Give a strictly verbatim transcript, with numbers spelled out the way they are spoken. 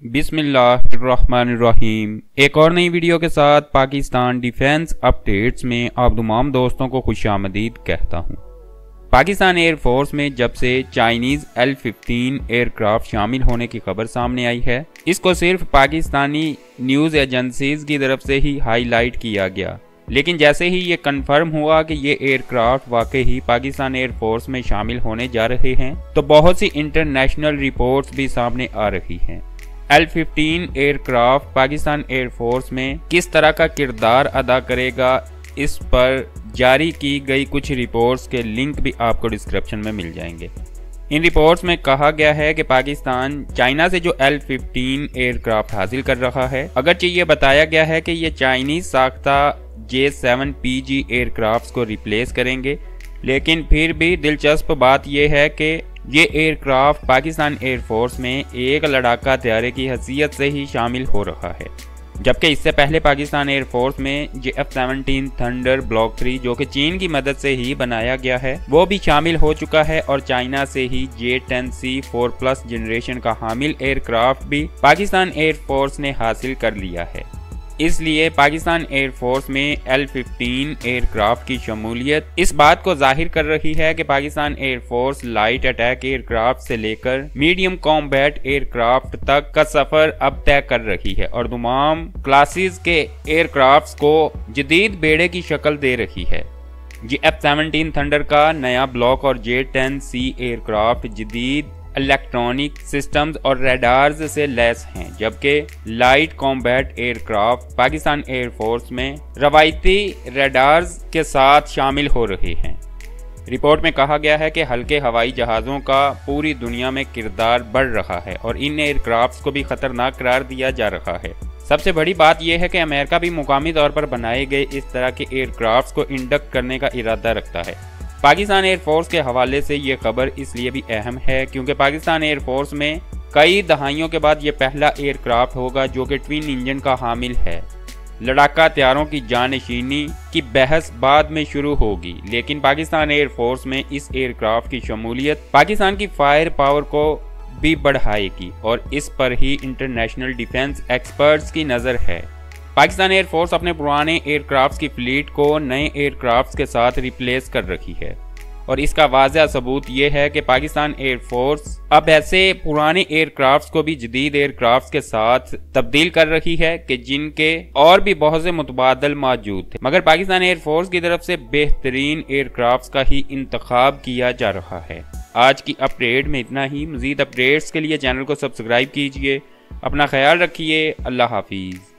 बिस्मिल्लाहिर्रहमानिर्रहीम। एक और नई वीडियो के साथ पाकिस्तान डिफेंस अपडेट्स में आप तमाम दोस्तों को खुशामदीद कहता हूं। पाकिस्तान एयरफोर्स में जब से चाइनीज़ एल फिफ्टीन एयरक्राफ्ट शामिल होने की खबर सामने आई है, इसको सिर्फ पाकिस्तानी न्यूज़ एजेंसीज की तरफ से ही हाईलाइट किया गया, लेकिन जैसे ही ये कंफर्म हुआ कि ये एयरक्राफ्ट वाकई ही पाकिस्तान एयरफोर्स में शामिल होने जा रहे हैं, तो बहुत सी इंटरनेशनल रिपोर्ट्स भी सामने आ रही हैं। L fifteen aircraft Pakistan air force में किस तरह का किरदार अदा करेगा, इस पर जारी की गई कुछ रिपोर्ट्स के लिंक भी आपको डिस्क्रिप्शन में मिल जाएंगे। इन रिपोर्ट्स में कहा गया है कि पाकिस्तान चाइना से जो एल फिफ्टीन एयरक्राफ्ट हासिल कर रहा है, अगरचे ये बताया गया है कि ये चाइनीज साख्ता J seven P G aircraft को रिप्लेस करेंगे, लेकिन फिर भी दिलचस्प बात यह है कि ये एयरक्राफ्ट पाकिस्तान एयरफोर्स में एक लड़ाका तैयारे की हैसियत से ही शामिल हो रहा है, जबकि इससे पहले पाकिस्तान एयरफोर्स में J F seventeen thunder block three, जो कि चीन की मदद से ही बनाया गया है, वो भी शामिल हो चुका है और चाइना से ही J ten C four plus generation का हामिल एयरक्राफ्ट भी पाकिस्तान एयरफोर्स ने हासिल कर लिया है। इसलिए पाकिस्तान एयरफोर्स में एल फिफ्टीन एयरक्राफ्ट की शमूलियत इस बात को जाहिर कर रही है कि Pakistan air force light attack aircraft से लेकर मीडियम कॉम्बैट एयरक्राफ्ट तक का सफर अब तय कर रही है और तमाम क्लासेस के एयरक्राफ्ट को जदीद बेड़े की शक्ल दे रही है। जे एफ सेवनटीन थंडर का नया ब्लॉक और जे टेन सी एयरक्राफ्ट जदीद इलेक्ट्रॉनिक सिस्टम्स और रेडार्स से लैस हैं, जबकि light combat aircraft Pakistan air force में रवायती रेडार्स के साथ शामिल हो रहे हैं। रिपोर्ट में कहा गया है कि हल्के हवाई जहाज़ों का पूरी दुनिया में किरदार बढ़ रहा है और इन एयरक्राफ्ट को भी खतरनाक करार दिया जा रहा है। सबसे बड़ी बात यह है कि अमेरिका भी मुकामी तौर पर बनाए गए इस तरह के एयरक्राफ्ट को इंडक्ट करने का इरादा रखता है। पाकिस्तान एयरफोर्स के हवाले से ये खबर इसलिए भी अहम है क्योंकि पाकिस्तान एयरफोर्स में कई दहाइयों के बाद ये पहला एयरक्राफ्ट होगा जो कि ट्विन इंजन का हामिल है। लड़ाका तैयारों की जानशीनी की बहस बाद में शुरू होगी, लेकिन पाकिस्तान एयरफोर्स में इस एयरक्राफ्ट की शमूलियत पाकिस्तान की फायर पावर को भी बढ़ाएगी और इस पर ही इंटरनेशनल डिफेंस एक्सपर्ट्स की नज़र है। पाकिस्तान एयरफोर्स अपने पुराने एयरक्राफ्ट्स की फ्लीट को नए एयरक्राफ्ट्स के साथ रिप्लेस कर रही है और इसका वाज़ह सबूत ये है कि पाकिस्तान एयरफोर्स अब ऐसे पुराने एयरक्राफ्ट्स को भी जदीद एयरक्राफ्ट्स के साथ तब्दील कर रही है कि जिनके और भी बहुत से मुतबादल मौजूद थे, मगर पाकिस्तान एयरफोर्स की तरफ से बेहतरीन एयरक्राफ्ट्स का ही इंतखाब किया जा रहा है। आज की अपडेट में इतना ही। मज़ीद अपडेट्स के लिए चैनल को सब्सक्राइब कीजिए। अपना ख्याल रखिए। अल्लाह हाफिज़।